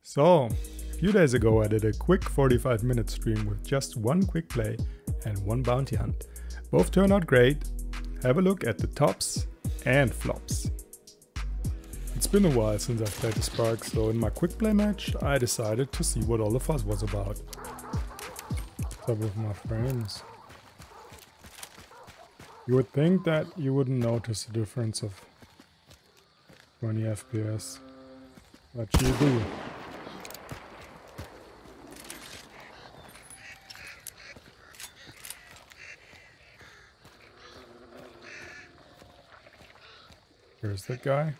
So, a few days ago I did a quick 45-minute stream with just one quick play and one bounty hunt. Both turned out great. Have a look at the tops and flops. It's been a while since I've played the Spark, so in my quick play match I decided to see what all the fuss was about. What's up with my frames? You would think that you wouldn't notice the difference of 20 FPS, but you do. Where's that guy?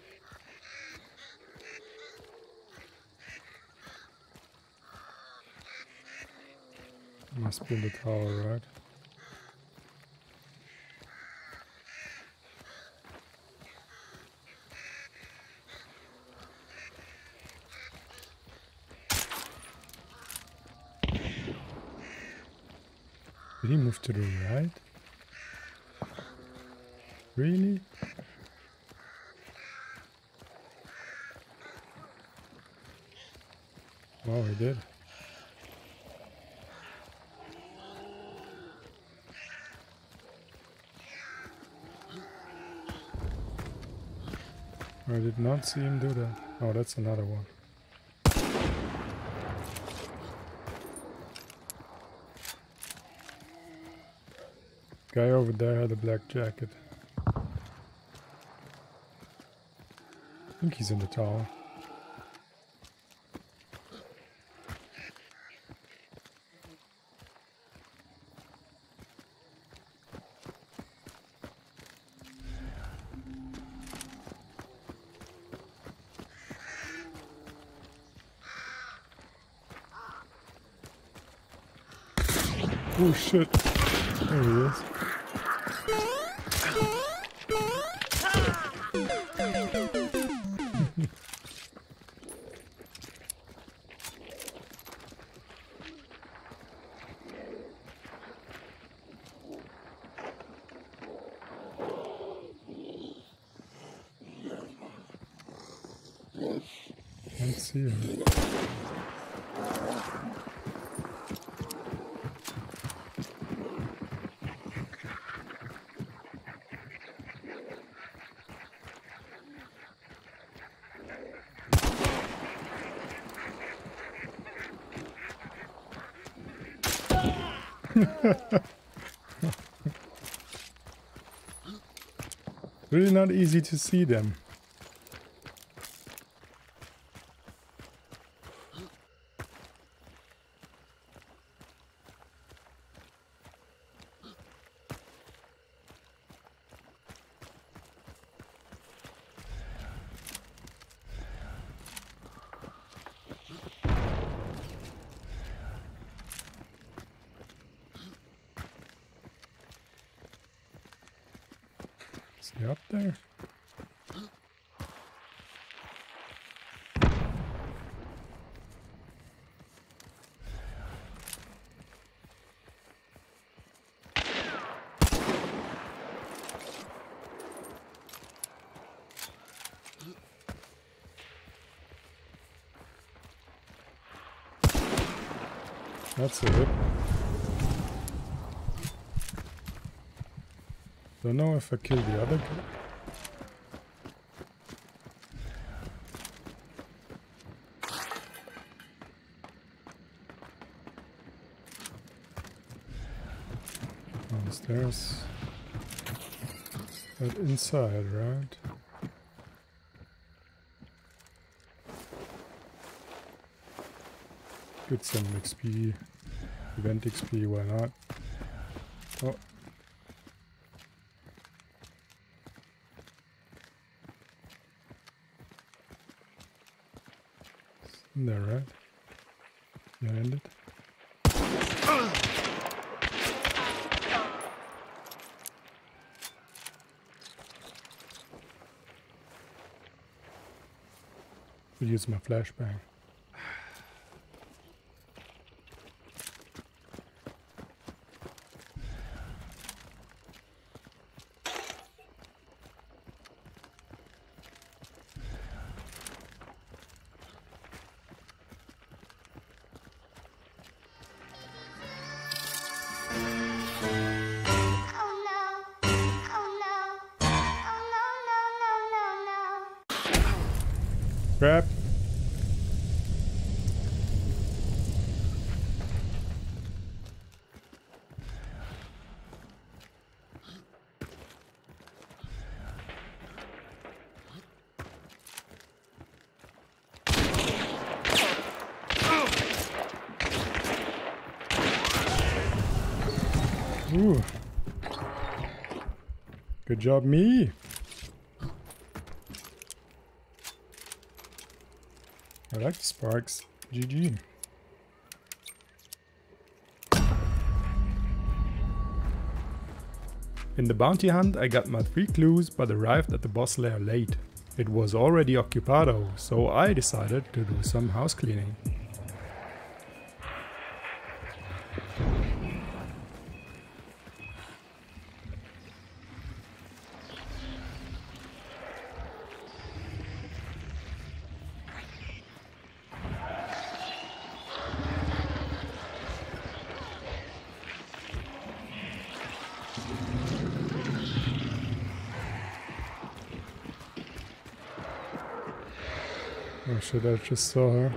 Must be in the tower, right? Did he move to the right? Really? Oh, he did. I did not see him do that. Oh, that's another one. Guy over there had a black jacket. I think he's in the tower. Oh shit, there he is. Can't see him. Really not easy to see them. Is he up there? That's it. Don't know if I killed the other guy. There's that inside, right? Get some XP, event XP, why not? Oh. In there, right? Behind it. I'll use my flashbang. Crap. Ooh. Good job, me. I like the sparks. GG. In the bounty hunt I got my 3 clues but arrived at the boss lair late. It was already occupado, so I decided to do some house cleaning. Oh shit, I just saw her.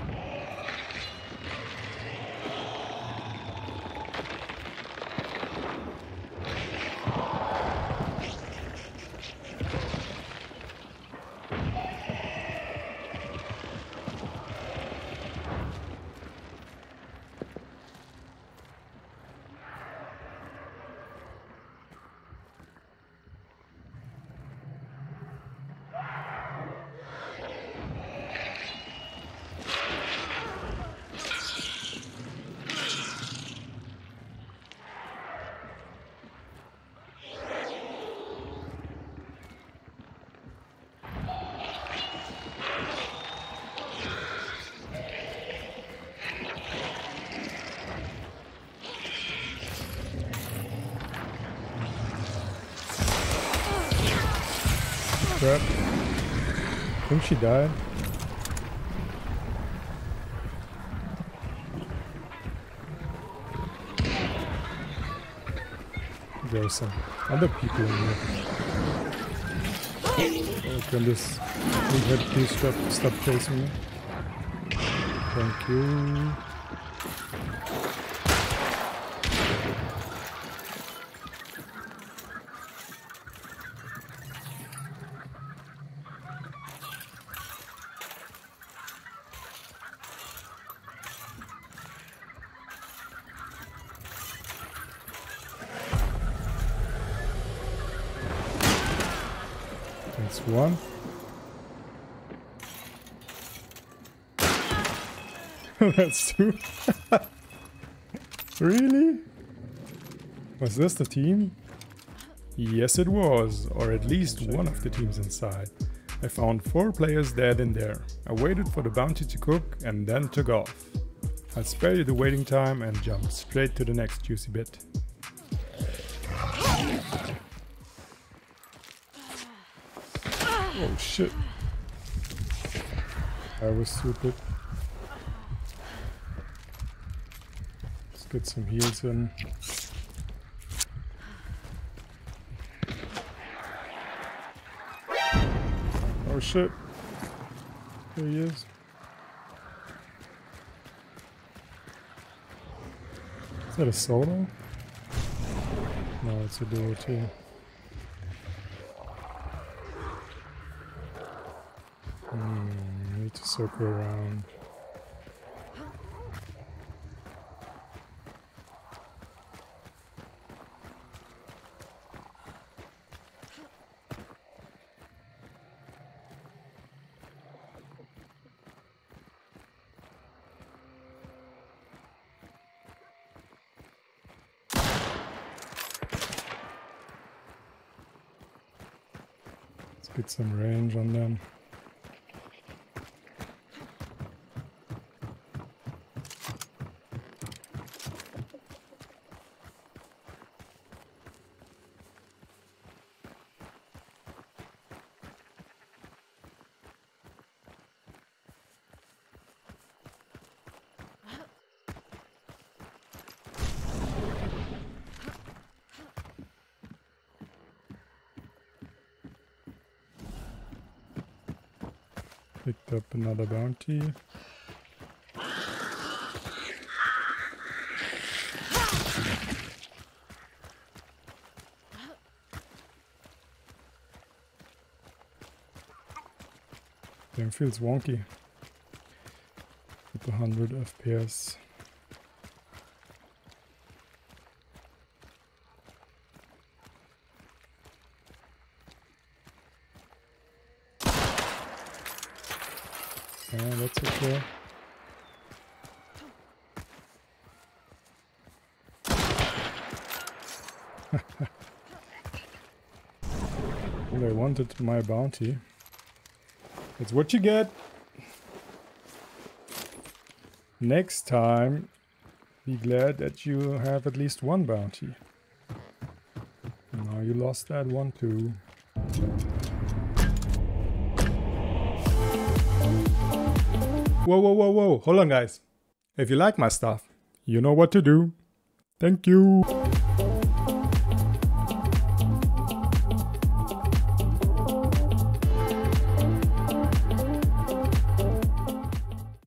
Crap. I think she died. There's some other people in here. Oh, can this head please stop chasing me? Thank you. That's one. That's two. Really? Was this the team? Yes it was, or at least one of the teams inside. I found 4 players dead in there. I waited for the bounty to cook and then took off. I'll spare you the waiting time and jump straight to the next juicy bit. Oh shit. I was stupid. Let's get some heals in. Oh shit. There he is. Is that a solo? No, it's a duo too. Need to circle around. Let's get some range on them. Picked up another bounty. Damn, feels wonky with the 100 FPS. Yeah, that's okay. Well, I wanted my bounty. That's what you get. Next time, be glad that you have at least one bounty. Now you lost that one too. Whoa, whoa, whoa, whoa. Hold on, guys. If you like my stuff, you know what to do. Thank you.